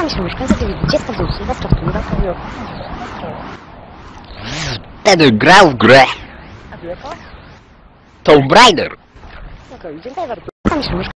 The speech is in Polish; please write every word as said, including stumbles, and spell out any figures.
Sami się mieszkańcy byli dwudziesta wrócili, was czapki, was robiło. Wtedy grał w grę A wie co? Tomb Raider. Okej, dziękuję bardzo. Sami się mieszkańcy.